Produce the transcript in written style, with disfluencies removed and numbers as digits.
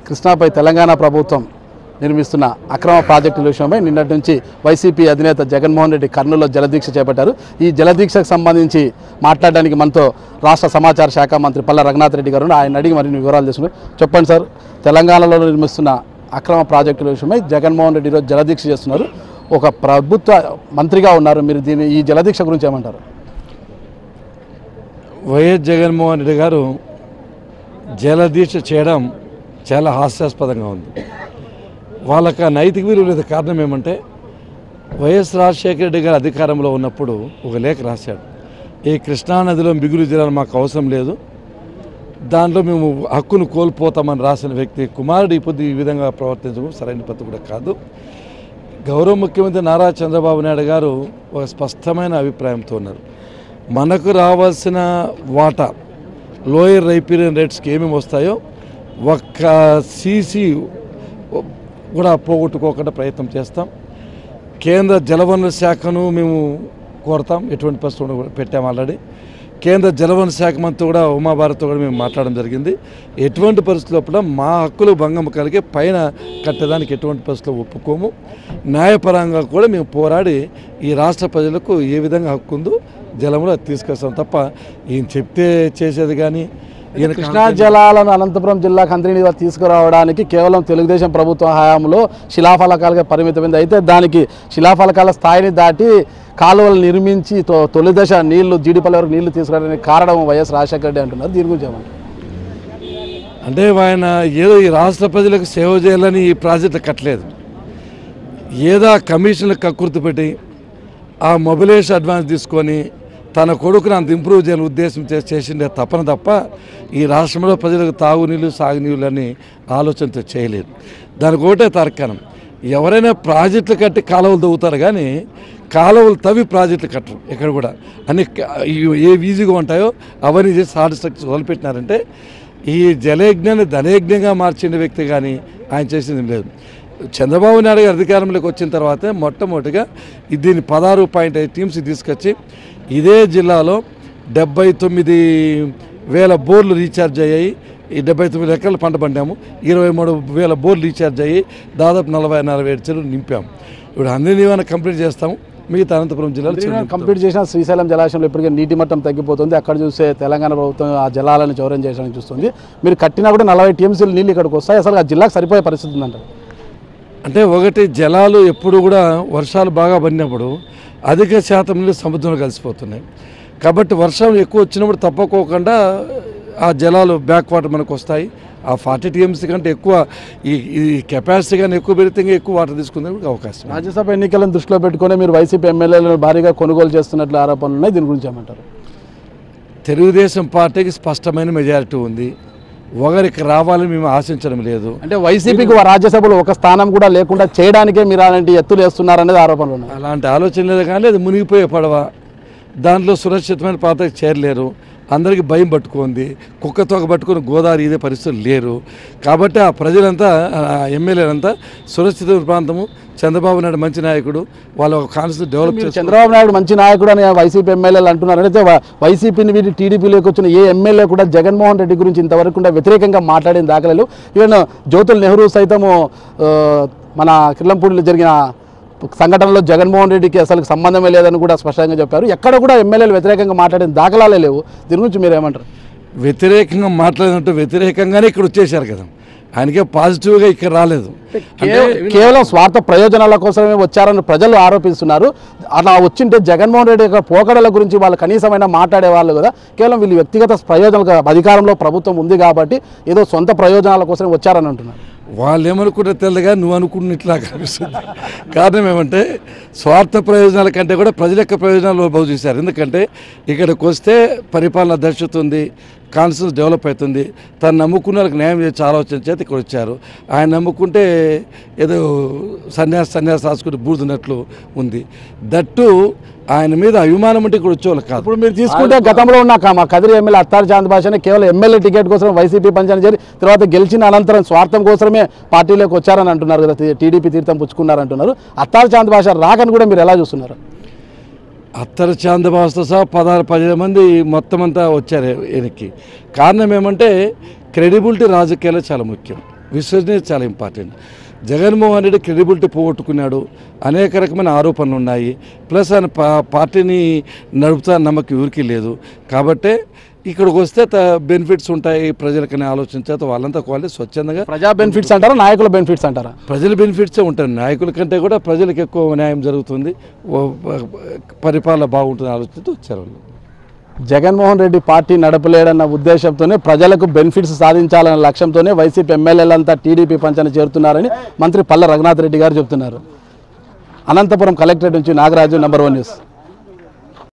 కృష్ణాపై తెలంగాణ ప్రభుత్వం నిర్మిస్తున్న అక్రమ ప్రాజెక్టుల విషయమై నిన్నటి నుంచి వైసీపీ అధినేత జగన్మోహన్ రెడ్డి కర్నూలులో జలదీక్ష చేపట్టారు. ఈ జలదీక్షకు సంబంధించి మాట్లాడడానికి మనతో రాష్ట్ర సమాచార శాఖ మంత్రి పల్లా రఘునాథ్ రెడ్డి గారు ఆయన అడిగి మరిన్ని వివరాలు తీసుకున్నారు. చెప్పండి సార్, తెలంగాణలో నిర్మిస్తున్న అక్రమ ప్రాజెక్టుల విషయమై జగన్మోహన్ రెడ్డి ఈరోజు జలదీక్ష చేస్తున్నారు. ఒక ప్రభుత్వ మంత్రిగా ఉన్నారు, మీరు ఈ జలదీక్ష గురించి ఏమంటారు? వైఎస్ జగన్మోహన్ రెడ్డి గారు జలదీక్ష చేయడం చాలా హాస్యాస్పదంగా ఉంది. వాళ్ళకి ఆ నైతిక విలువ లేదు. కారణం ఏమంటే వైఎస్ రాజశేఖర రెడ్డి గారు అధికారంలో ఉన్నప్పుడు ఒక లేఖ రాశాడు, ఈ కృష్ణానదిలో మిగులు జలాలు మాకు అవసరం లేదు, దాంట్లో మేము హక్కును కోల్పోతామని రాసిన వ్యక్తి కుమారుడు ఇప్పుడు ఈ విధంగా ప్రవర్తించడం సరైన పద్ధతి కూడా కాదు. గౌరవ ముఖ్యమంత్రి నారా చంద్రబాబు నాయుడు గారు ఒక స్పష్టమైన అభిప్రాయంతో ఉన్నారు. మనకు రావాల్సిన వాటా లోయర్ రైపీరియన్ రేట్స్కి ఏమేమి వస్తాయో ఒక్క సీసీ కూడా పోగొట్టుకోకుండా ప్రయత్నం చేస్తాం. కేంద్ర జలవనరుల శాఖను మేము కోరతాం, ఎటువంటి పరిస్థితులు కూడా పెట్టాము ఆల్రెడీ. కేంద్ర జలవనరుల శాఖ మంత్రి కూడా ఉమాభారత్తో కూడా మేము మాట్లాడడం జరిగింది. ఎటువంటి పరిస్థితుల్లో మా హక్కులు భంగం కలిగే పైన కట్టడానికి ఎటువంటి పరిస్థితుల్లో ఒప్పుకోము. న్యాయపరంగా కూడా మేము పోరాడి ఈ రాష్ట్ర ప్రజలకు ఏ విధంగా హక్కు ఉందో జలంలో తీసుకొస్తాం తప్ప ఈయన చెప్తే చేసేది కానీ. కృష్ణా జలాలను అనంతపురం జిల్లాకు అంతర్నిగా తీసుకురావడానికి కేవలం తెలుగుదేశం ప్రభుత్వ హయాంలో శిలాఫలకాలుగా పరిమితమైంది. అయితే దానికి శిలాఫలకాల స్థాయిని దాటి కాలువలు నిర్మించి తొలి దశ నీళ్లు జీడిపల్లి వరకు నీళ్లు తీసుకురావడానికి కారణం వైఎస్ రాజశేఖర రెడ్డి అంటున్నారు. దీని గురించి ఏమంటారు? అంటే ఆయన ఏదో ఈ రాష్ట్ర ప్రజలకు సేవ చేయాలని ఈ ప్రాజెక్టు కట్టలేదు, ఏదో కమిషన్లకు కక్కుర్తి పెట్టి ఆ మొబిలైజేషన్ అడ్వాన్స్ తీసుకొని తన కొడుకును అంత ఇంప్రూవ్ చేయాలని ఉద్దేశం చేసిండే తప్పన తప్ప ఈ రాష్ట్రంలో ప్రజలకు తాగునీళ్ళు సాగునీళ్ళు అని ఆలోచనతో చేయలేదు. దానికి ఒకటే తార్కాణం, ఎవరైనా ప్రాజెక్టులు కట్టి కాలువలు తవ్వుతారు కానీ కాలువలు తవ్వి ప్రాజెక్టులు కట్టరు. ఎక్కడ కూడా అన్ని ఏ ఈజీగా ఉంటాయో అవన్నీ చేసి హార్డ్ స్ట్రక్చర్ మొదలుపెట్టినారంటే ఈ జలయజ్ఞాన్ని ధనయజ్ఞంగా మార్చిన వ్యక్తి కానీ ఆయన చేసింది లేదు. చంద్రబాబు నాయుడు గారు అధికారంలోకి వచ్చిన తర్వాతే మొట్టమొదటిగా దీన్ని 16.5 టీమ్స్ తీసుకొచ్చి ఇదే జిల్లాలో 79,000 బోర్లు రీఛార్జ్ అయ్యాయి. ఈ 79 ఎకరాలు పంట పండాము. 23,000 బోర్లు రీఛార్జ్ అయ్యి దాదాపు 40-47 చెరువులు నింపాము. ఇప్పుడు అన్ని కంప్లీట్ చేస్తాము. మిగతా అనంతపురం జిల్లాలో కంప్లీట్ చేసిన శ్రీశైలం జలాశయంలో ఇప్పటికే నీటి మట్టం తగ్గిపోతుంది. అక్కడ చూస్తే తెలంగాణ ప్రభుత్వం ఆ జలాలను చౌర్యం చేయడానికి చూస్తుంది. మీరు కట్టినా కూడా 40 టీఎంసీలు నీళ్ళు ఇక్కడికి వస్తాయి. అసలు ఆ జిల్లాకు సరిపోయే పరిస్థితి ఉందంటారు? అంటే ఒకటి, జలాలు ఎప్పుడు కూడా వర్షాలు బాగా పడినప్పుడు అధిక శాతం నీళ్ళు సముద్రంలో కలిసిపోతున్నాయి. కాబట్టి వర్షం ఎక్కువ వచ్చినప్పుడు తప్పకోకుండా ఆ జలాలు బ్యాక్ వాటర్ మనకు వస్తాయి. ఆ 40 టీఎంసీ కంటే ఎక్కువ ఈ కెపాసిటీ కానీ ఎక్కువ పెడితే ఎక్కువ వాటర్ తీసుకునేందుకు అవకాశం. రాజ్యసభ ఎన్నికలను దృష్టిలో పెట్టుకుని మీరు వైసీపీ ఎమ్మెల్యేలను భారీగా కొనుగోలు చేస్తున్నట్లు ఆరోపణలు ఉన్నాయి. దీని గురించి ఏమంటారు? తెలుగుదేశం పార్టీకి స్పష్టమైన మెజారిటీ ఉంది, ఒకరికి రావాలని మేము ఆశించడం లేదు. అంటే వైసీపీకి రాజ్యసభలో ఒక స్థానం కూడా లేకుండా చేయడానికే మీరు అలాంటి ఎత్తులు వేస్తున్నారనేది ఆరోపణలు ఉన్నాయి. అలాంటి ఆలోచన లేదు కానీ అది మునిగిపోయే పడవ, దాంట్లో సురక్షితమైన పాత్రకు చేరలేరు. అందరికీ భయం పట్టుకుంది, కుక్కతోక పట్టుకుని గోదావరి ఇదే పరిస్థితులు లేరు. కాబట్టి ఆ ప్రజలంతా ఎమ్మెల్యేలంతా సురక్షిత ప్రాంతము, చంద్రబాబు నాయుడు మంచి నాయకుడు, వాళ్ళ కాన్స్టిట్యూన్సీ డెవలప్ చేసి చంద్రబాబు నాయుడు మంచి నాయకుడు అని వైసీపీ ఎమ్మెల్యేలు అంటున్నారు. అయితే వైసీపీని వీటి టీడీపీలోకి వచ్చిన ఏ ఎమ్మెల్యే కూడా జగన్మోహన్ రెడ్డి గురించి ఇంతవరకు కూడా వ్యతిరేకంగా మాట్లాడిన దాఖలాలు. ఈవెన్ జ్యోతుల్ నెహ్రూ సైతము మన కిర్లంపూడిలో జరిగిన సంఘటనలో జగన్మోహన్ రెడ్డికి అసలు సంబంధమే లేదని కూడా స్పష్టంగా చెప్పారు. ఎక్కడ కూడా ఎమ్మెల్యేలు వ్యతిరేకంగా మాట్లాడిన దాఖలాలే లేవు. దీని గురించి మీరు ఏమంటారు? వ్యతిరేకంగా మాట్లాడినట్టు వ్యతిరేకంగానే ఇక్కడ వచ్చేసారు కదా, ఆయనకే పాజిటివ్గా ఇక్కడ రాలేదు. కేవలం స్వార్థ ప్రయోజనాల కోసమే వచ్చారని ప్రజలు ఆరోపిస్తున్నారు. అలా వచ్చింటే జగన్మోహన్ రెడ్డి యొక్క పోకడల గురించి వాళ్ళు కనీసమైనా మాట్లాడేవాళ్ళు కదా. కేవలం వీళ్ళు వ్యక్తిగత ప్రయోజనాలు, అధికారంలో ప్రభుత్వం ఉంది కాబట్టి ఏదో సొంత ప్రయోజనాల కోసం వచ్చారని అంటున్నారు. వాళ్ళు ఏమనుకుంటే తెలియదుగా నువ్వు అనుకున్నట్లా కనిపిస్తుంది. కారణం ఏమంటే స్వార్థ ప్రయోజనాల కంటే కూడా ప్రజల యొక్క ప్రయోజనాలు బాగు చూశారు. ఎందుకంటే ఇక్కడికి వస్తే పరిపాలన దర్శనం ఉంది, కాన్స్టిట్యూన్స్ డెవలప్ అవుతుంది, తను నమ్ముకున్న వాళ్ళకి న్యాయం చేసి ఆలోచన చేతి ఇక్కడ వచ్చారు. ఆయన నమ్ముకుంటే ఏదో సన్యాస రాసుకుంటే బూడుతున్నట్లు ఉంది. దట్టు ఆయన మీద అభిమానం అంటే ఇక్కడ వచ్చేవాళ్ళు కాదు. ఇప్పుడు మీరు తీసుకుంటే గతంలో ఉన్న మా కదిరి ఎమ్మెల్యే అత్తారు చాంద్ భాషని కేవలం ఎమ్మెల్యే టికెట్ కోసం వైసీపీ పంచాయతీ చేరి తర్వాత గెలిచిన అనంతరం స్వార్థం కోసమే పార్టీలోకి వచ్చారని అంటున్నారు కదా, టీడీపీ తీర్థం పుచ్చుకున్నారంటున్నారు. అత్తారు చాంద్ భాష రాకని కూడా మీరు ఎలా చూస్తున్నారు? అత్తరు చాందబాస్తో సహా 16-17 మంది మొత్తం అంతా వచ్చారు వెనక్కి. కారణం ఏమంటే క్రెడిబిలిటీ రాజకీయాలు చాలా ముఖ్యం. విశ్వసనీయత చాలా ఇంపార్టెంట్. జగన్మోహన్ రెడ్డి క్రెడిబిలిటీ పోగొట్టుకున్నాడు, అనేక రకమైన ఆరోపణలు ఉన్నాయి, ప్లస్ ఆయన పార్టీని నడుపుతా నమ్మకం ఎవరికి లేదు. కాబట్టే ఇక్కడికి వస్తే బెనిఫిట్స్ ఉంటాయి ప్రజలకనే ఆలోచించేత వాళ్ళంతా క్వాలిటీ స్వచ్ఛందంగా. ప్రజా బెనిఫిట్స్ అంటారా, నాయకుల బెనిఫిట్స్ అంటారా? ప్రజల బెనిఫిట్సే ఉంటాయి. నాయకుల కంటే కూడా ప్రజలకు ఎక్కువ న్యాయం జరుగుతుంది, పరిపాలన బాగుంటుంది ఆలోచనతో వచ్చారు వాళ్ళు. జగన్మోహన్ రెడ్డి పార్టీ నడపలేడన్న ఉద్దేశంతోనే ప్రజలకు బెనిఫిట్స్ సాధించాలన్న లక్ష్యంతోనే వైసీపీ ఎమ్మెల్యేలంతా టీడీపీ పంచన చేరుతున్నారని మంత్రి పల్ల రఘునాథ్ రెడ్డి గారు చెబుతున్నారు. అనంతపురం కలెక్టరేట్ నుంచి నాగరాజు, నంబర్ 1 న్యూస్.